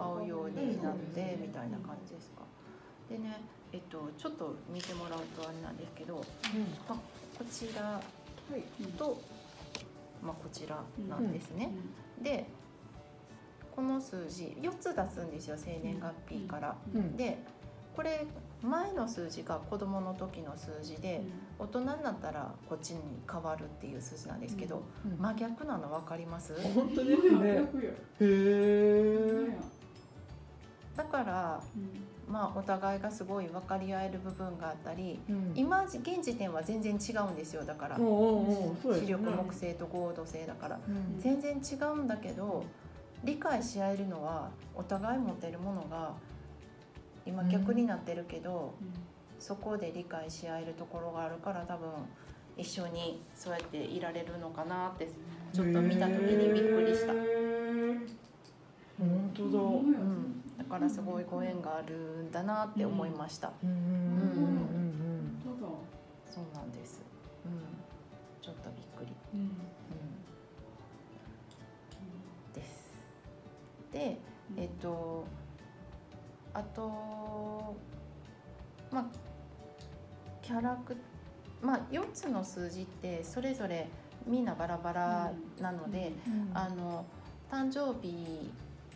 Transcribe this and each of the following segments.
うようになってみたいな感じですか。でね、ちょっと見てもらうとあれなんですけど、こちらと、こちらなんですね。でこの数字4つ出すんですよ、生年月日から。でこれ前の数字が子どもの時の数字で、大人になったらこっちに変わるっていう数字なんですけど、真逆なの分かります？ 本当ですね。へえ。 だから、お互いがすごい分かり合える部分があったり、今現時点は全然違うんですよ。だから視力木星と合土星だから、全然違うんだけど、理解し合えるのはお互い持ってるものが今逆になってるけど、そこで理解し合えるところがあるから、多分一緒にそうやっていられるのかなってちょっと見た時にびっくりした。 本当だ。 だからすごいご縁があるんだなって思いました。そうなんです。ちょっとびっくり。です。で、あとキャラク4つの数字ってそれぞれみんなバラバラなので、誕生日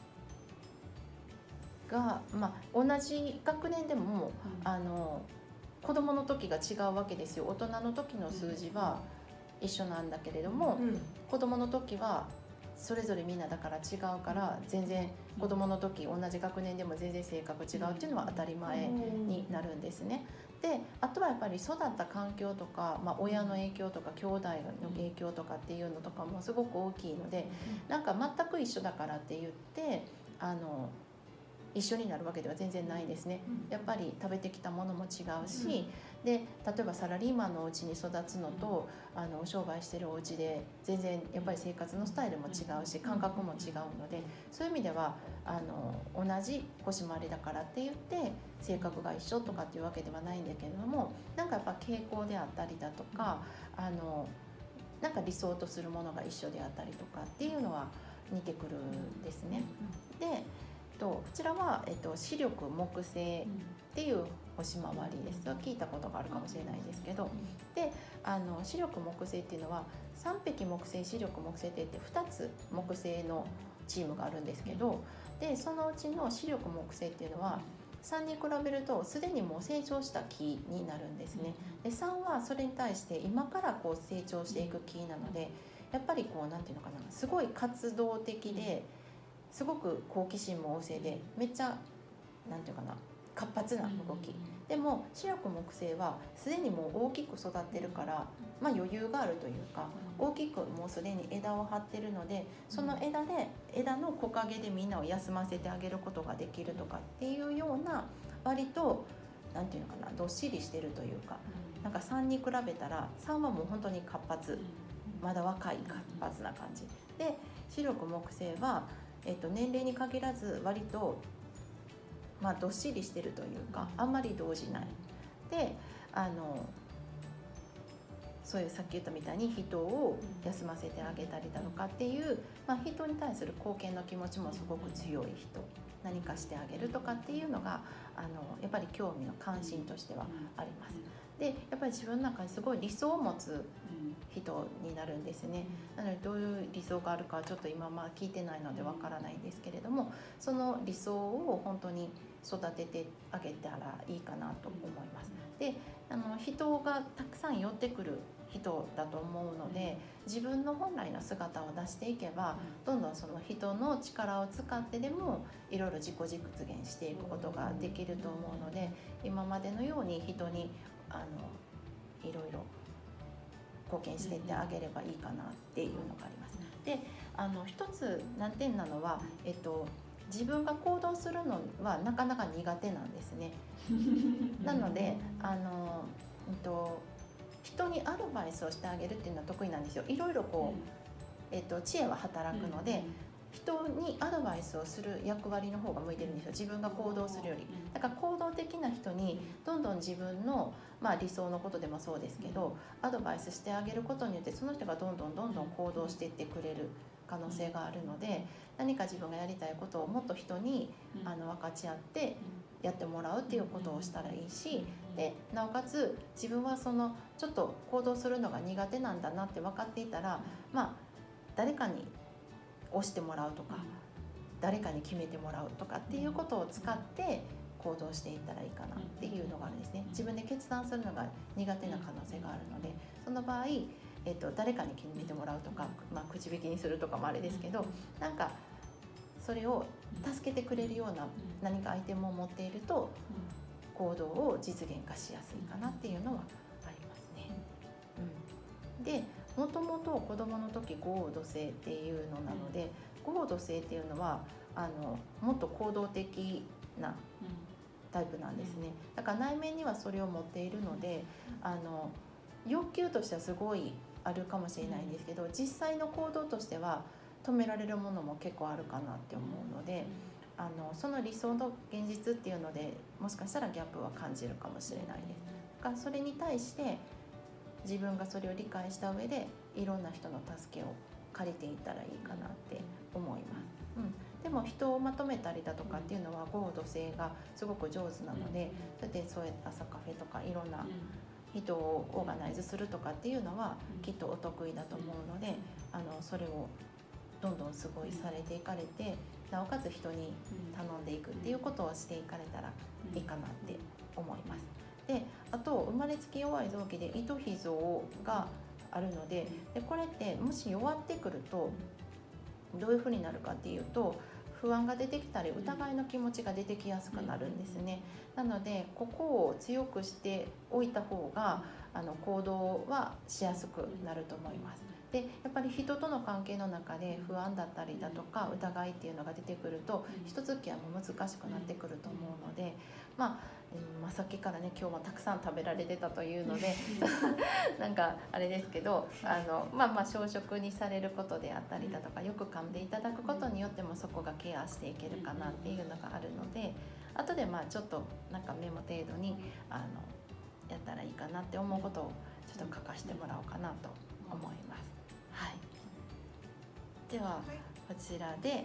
が、同じ学年でも、子供の時が違うわけですよ。大人の時の数字は一緒なんだけれども、子供の時はそれぞれみんなだから違うから、全然子供の時同じ学年でも全然性格違うっていうのは当たり前になるんですね。であとはやっぱり育った環境とか、親の影響とか兄弟の影響とかっていうのとかもすごく大きいので、なんか全く一緒だからって言って一緒になるわけでは全然ないんですね。やっぱり食べてきたものも違うし、で例えばサラリーマンのお家に育つのとお商売してるお家で全然やっぱり生活のスタイルも違うし、感覚も違うので、そういう意味では同じ星回りだからって言って性格が一緒とかっていうわけではないんだけれども、なんかやっぱ傾向であったりだとか、なんか理想とするものが一緒であったりとかっていうのは似てくるんですね。でこちらは、視力木星っていう星回りです。聞いたことがあるかもしれないですけど、で視力木星っていうのは3匹木星、視力木星って言って2つ木星のチームがあるんですけど、でそのうちの視力木星っていうのは3に比べるとすでにもう成長した木になるんですね。で3はそれに対して今からこう成長していく木なので、やっぱりこうなんていうのかな、すごい活動的ですごく好奇心も旺盛で、めっちゃなんていうかな、活発な動き。でも視力木星はすでにもう大きく育ってるから、余裕があるというか、大きくもうすでに枝を張ってるので、その枝の木陰でみんなを休ませてあげることができるとかっていうような、割となんていうのかな、どっしりしてるというか、なんか3に比べたら3はもう本当に活発、まだ若い活発な感じで、視力木星は年齢に限らず割とどっしりしてるというか、あんまり動じないで、そういうさっき言ったみたいに人を休ませてあげたりだとかっていう、人に対する貢献の気持ちもすごく強い人、何かしてあげるとかっていうのがやっぱり興味の関心としてはあります。でやっぱり自分の中にすごい理想を持つ人になるんですね。なのでどういう理想があるかはちょっと今聞いてないのでわからないんですけれども、その理想を本当に育ててあげたらいいかなと思います。で人がたくさん寄ってくる人だと思うので、自分の本来の姿を出していけば、どんどんその人の力を使ってでもいろいろ自己実現していくことができると思うので、今までのように人にいろいろ貢献していってあげればいいかなっていうのがあります。で一つ難点なのは、自分が行動するのはなかなか苦手なんですね。なので人にアドバイスをしてあげるっていうのは得意なんですよ。いろいろこう、知恵は働くので、人にアドバイスをする役割の方が向いてるんですよ、自分が行動するより。だから行動的な人にどんどん自分の、理想のことでもそうですけど、アドバイスしてあげることによって、その人がどんどん行動していってくれる可能性があるので、何か自分がやりたいことをもっと人に分かち合ってやってもらうっていうことをしたらいいし、でなおかつ自分はそのちょっと行動するのが苦手なんだなって分かっていたら、誰かに押してもらうとか、誰かに決めてもらうとかっていうことを使って行動していったらいいかなっていうのがあるんですね。自分で決断するのが苦手な可能性があるので、その場合、誰かに決めてもらうとか、口引きにするとかもあれですけど、なんかそれを助けてくれるような何かアイテムを持っていると行動を実現化しやすいかなっていうのはありますね。でもともと子どもの時豪土星っていうのなので、豪土星っていうのはもっと行動的なタイプなんですね。だから内面にはそれを持っているので、欲求としてはすごいあるかもしれないんですけど、実際の行動としては止められるものも結構あるかなって思うので、その理想の現実っていうのでもしかしたらギャップは感じるかもしれないです。だからそれに対して自分がそれを理解した上でいろんな人の助けを借りていったらいいかなって思います。でも人をまとめたりだとかっていうのは豪土星がすごく上手なので、そうやって朝カフェとかいろんな人をオーガナイズするとかっていうのはきっとお得意だと思うので、それをどんどんすごいされていかれて、なおかつ人に頼んでいくっていうことをしていかれたらいいかなって思います。であと生まれつき弱い臓器で糸脾臓があるので、これってもし弱ってくるとどういうふうになるかっていうと、不安が出てきたり疑いの気持ちが出てきやすくなるんですね。なのでここを強くしておいた方が行動はしやすくなると思います。でやっぱり人との関係の中で不安だったりだとか疑いっていうのが出てくると人付き合いも難しくなってくると思うので、さっきからね今日もたくさん食べられてたというのでなんかあれですけど、小食にされることであったりだとか、よく噛んでいただくことによってもそこがケアしていけるかなっていうのがあるので、後でちょっとなんかメモ程度にやったらいいかなって思うことをちょっと書かせてもらおうかなと思います。はい、ではこちらで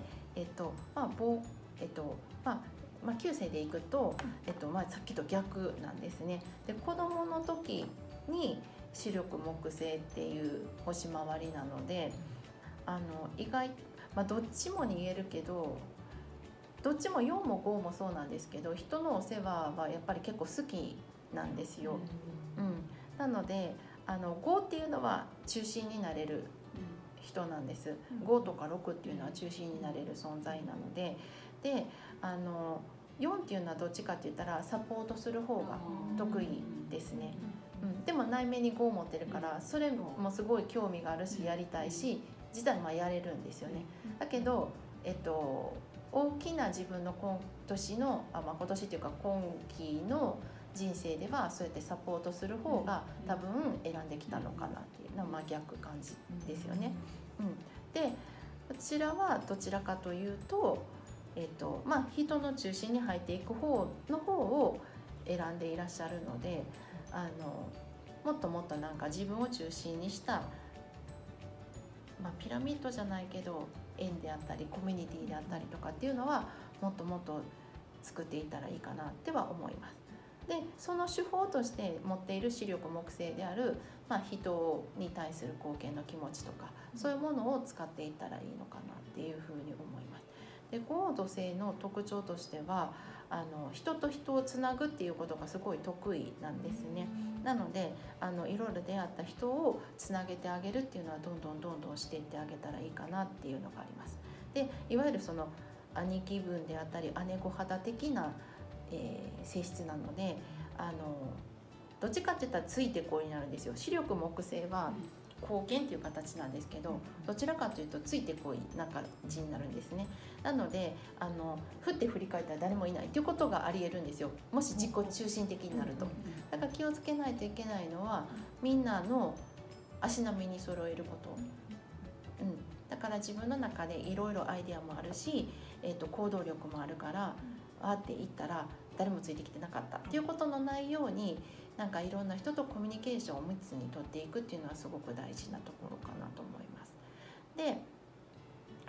9世でいくと、さっきと逆なんですね。で子どもの時に視力木星っていう星回りなので、意外、どっちもに言えるけど、どっちも4も5もそうなんですけど、人のお世話はやっぱり結構好きなんですよ。なので5っていうのは中心になれる人なんです。5とか6っていうのは中心になれる存在なので、4っていうのはどっちかって言ったらサポートする方が得意ですね。でも内面に5を持ってるから、それもすごい興味があるしやりたいし、実際やれるんですよね。だけど大きな自分の今年っていうか今期の人生ではそうやってサポートする方が多分選んできたのかなっていうのは逆感じですよね。でこちらはどちらかというと、人の中心に入っていく方を選んでいらっしゃるので、もっともっとなんか自分を中心にした、ピラミッドじゃないけど縁であったりコミュニティであったりとかっていうのはもっともっと作っていったらいいかなっては思います。でその手法として持っている視力木星である、人に対する貢献の気持ちとか、そういうものを使っていったらいいのかなっていうふうに思います。で豪土星の特徴としては人と人をつなぐっていうことがすごい得意なんですね。なのでいろいろ出会った人をつなげてあげるっていうのはどんどんしていってあげたらいいかなっていうのがあります。でいわゆるその兄貴分であったり姉御肌的な、性質なのでどっちかっていったらついてこいになるんですよ。視力木星は貢献っていう形なんですけど、どちらかというとついてこいな感じになるんですね。なので振って振り返ったら誰もいないっていうことがありえるんですよ、もし自己中心的になると。だから気をつけないといけないのはみんなの足並みに揃えること、だから自分の中でいろいろアイデアもあるし、行動力もあるからわーって言ったら誰もついてきてなかったっていうことのないように、なんかいろんな人とコミュニケーションを密に取っていくっていうのはすごく大事なところかなと思います。で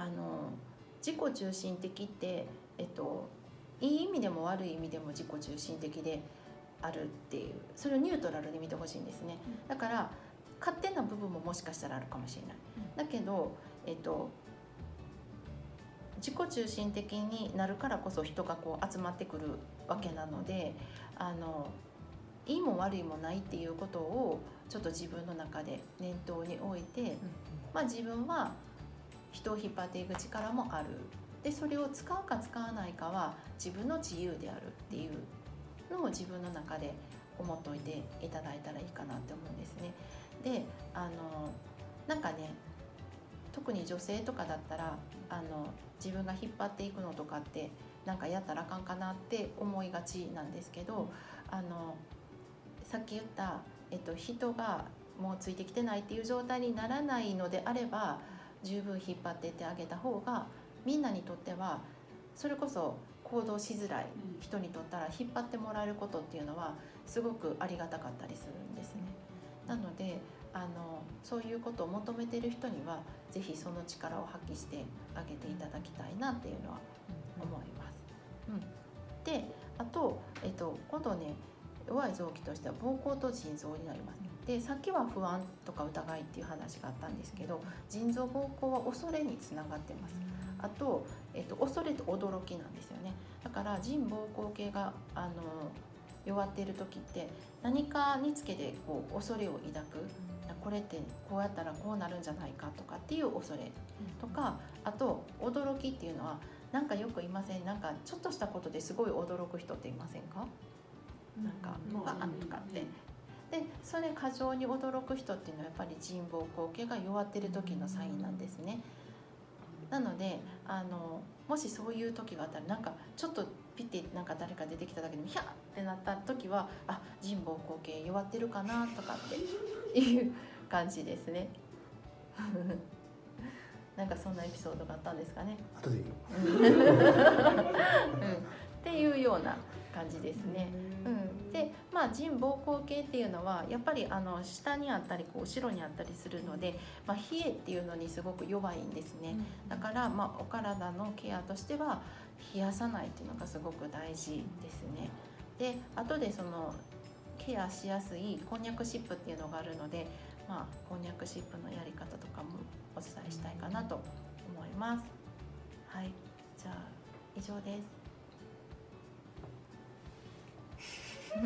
自己中心的って、いい意味でも悪い意味でも自己中心的であるっていう、それをニュートラルに見てほしいんですね。だから勝手な部分ももしかしたらあるかもしれない。だけど、自己中心的になるからこそ人がこう集まってくるわけなので、いいも悪いもないっていうことをちょっと自分の中で念頭に置いて、自分は人を引っ張っていく力もある。でそれを使うか使わないかは自分の自由であるっていうのを自分の中で思っておいていただいたらいいかなって思うんですね。でなんかね、特に女性とかだったら自分が引っ張っていくのとかってなんかやったらあかんかなって思いがちなんですけど、さっき言った、人がもうついてきてないっていう状態にならないのであれば十分引っ張っていってあげた方がみんなにとっては、それこそ行動しづらい人にとったら引っ張ってもらえることっていうのはすごくありがたかったりするんですね。なのでそういうことを求めている人にはぜひその力を発揮してあげていただきたいなっていうのは思います。であと、今度ね、弱い臓器としては膀胱と腎臓になります。でさっきは不安とか疑いっていう話があったんですけど、腎臓膀胱は恐れにつながってます。あと、恐れと驚きなんですよね。だから腎膀胱系が弱っている時って何かにつけてこう恐れを抱く、これってこうやったらこうなるんじゃないかとかっていう恐れとか、あと驚きっていうのはなんかよくいません？なんかちょっとしたことですごい驚く人っていませんか？なんかバーンとかって。でそれ過剰に驚く人っていうのはやっぱり腎膀胱系が弱ってる時のサインなんですね。なのでもしそういう時があったら、なんかちょっとピッてなんか誰か出てきただけでもヒャーってなった時は、腎膀胱系弱ってるかなとかっていう感じですね。なんかそんなエピソードがあったんですかね。 後でいいよ。 っていうような感じですね。で腎膀胱系っていうのはやっぱり下にあったりこう後ろにあったりするので、冷えっていうのにすごく弱いんですね。だからお体のケアとしては冷やさないっていうのがすごく大事ですね。で後でそのケアしやすいこんにゃくシップっていうのがあるので、こんにゃくシップのやり方とかもお伝えしたいかなと思います。はい、じゃあ以上です。